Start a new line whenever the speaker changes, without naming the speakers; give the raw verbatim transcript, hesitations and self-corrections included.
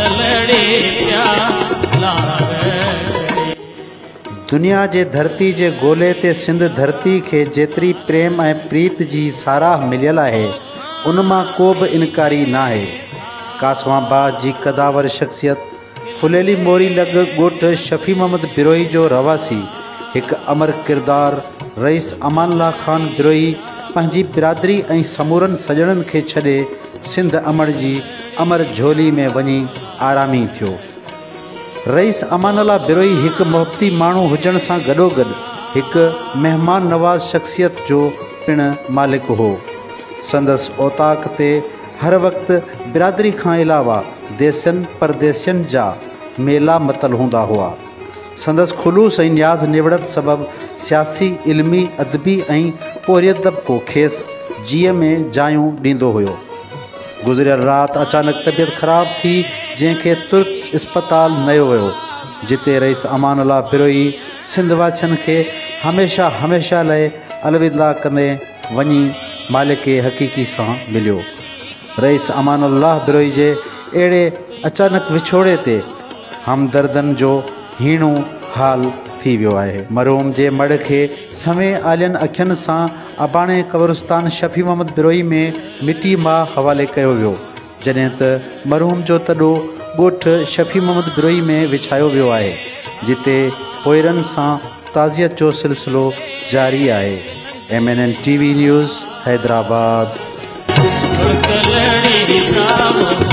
दुनिया जे धरती जे गोले ते सिंध धरती के जेतरी प्रेम ऐं प्रीत जी साराह मिलियल है उन मां को भी इनकारी ना है। कासवाबाद जी कदावर शख्सियत फुलेली मोरी लग गोठ शफी मोहम्मद बिरोही जो रवासी एक अमर किरदार रईस अमानुल्लाह खान बिरोही पंहिंजी बिरादरी ऐं समूरन सजणन के छॾे सिंध अमर जी अमर झोली में वञी आरामी थियो। रईस अमानुल्लाह बिरोही एक मोहब्बती माण्हू हुजण सां गॾोगॾु हिकु मेहमान नवाज़ शख्सियत जो पिण मालिक हो। संदसि औताक ते हर वक़्तु बिरादरी खां अलावा देसनि परदेसियुनि जा मेला मतल हूंदा हुआ। संदसि खुलूस ऐं न्याज़ निवड़त सबबि सियासी इल्मी अदबी ऐं पोरियत तबको खेसि जीअ में जायूं ॾींदो हुयो। गुज़िरियल राति अचानक तबियत ख़राब थी जंहिंखे तुर्त इस्पताल नयो वियो, जिते रईस अमानुल्लाह बिरोही सिंध वासियुनि खे हमेशह हमेशह लाइ अलविदा कंदे वञी मालिक हक़ीक़ी सां मिलियो। रईस अमानुल्लाह बिरोही जे अहिड़े अचानक विछोड़े ते हमदर्दनि जो हीणो हाल थी वियो आहे। मरहूम जे मड़ के समय आलियन अखियन सां अबाणे कब्रिस्तान शफी मोहम्मद बिरोही में मिट्टी मां हवाले कयो वियो, जॾहिं त मरहूम जो तॾो ॻोठ शफी मोहम्मद बिरोही में विछायो वियो आहे, जिते पोइरनि सां ताज़ियत जो सिलसिलो जारी आहे। M N N T V news Hyderabad.